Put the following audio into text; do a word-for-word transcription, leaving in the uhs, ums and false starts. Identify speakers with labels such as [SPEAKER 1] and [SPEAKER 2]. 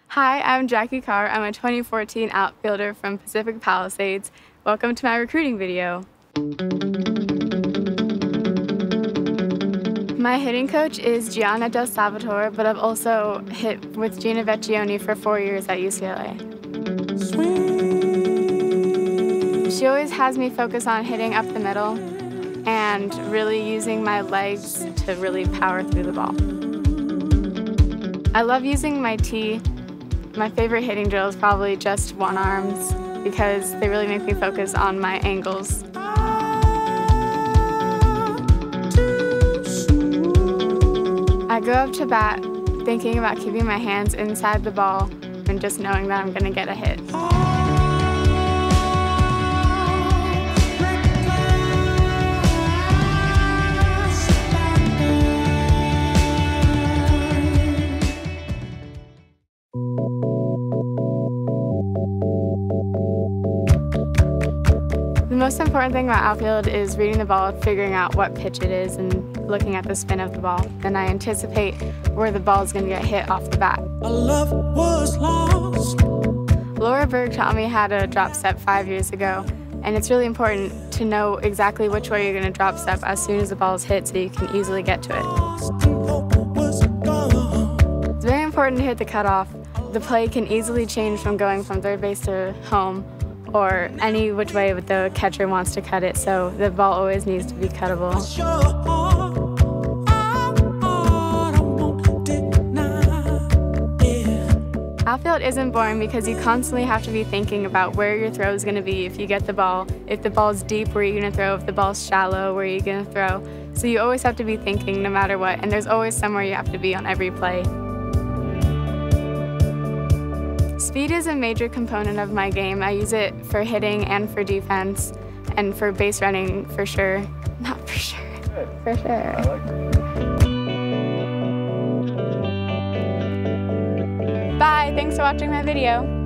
[SPEAKER 1] Hi, I'm Jackie Carr. I'm a twenty fourteen outfielder from Pacific Palisades. Welcome to my recruiting video. My hitting coach is Gianna Del Salvatore, but I've also hit with Gina Vecchione for four years at U C L A. She always has me focus on hitting up the middle and really using my legs to really power through the ball. I love using my tee. My favorite hitting drill is probably just one arms because they really make me focus on my angles. I go up to bat thinking about keeping my hands inside the ball and just knowing that I'm going to get a hit. The most important thing about outfield is reading the ball, figuring out what pitch it is, and looking at the spin of the ball. Then I anticipate where the ball is going to get hit off the bat. Our love was lost. Laura Berg taught me how to drop step five years ago, and it's really important to know exactly which way you're going to drop step as soon as the ball is hit so you can easily get to it. It's very important to hit the cutoff. The play can easily change from going from third base to home or any which way the catcher wants to cut it, so the ball always needs to be cuttable. Outfield isn't boring because you constantly have to be thinking about where your throw is going to be if you get the ball. If the ball's deep, where are you going to throw? If the ball's shallow, where are you going to throw? So you always have to be thinking no matter what, and there's always somewhere you have to be on every play. Speed is a major component of my game. I use it for hitting and for defense, and for base running for sure. Not for sure. Good. For sure. I like it. Bye, thanks for watching my video.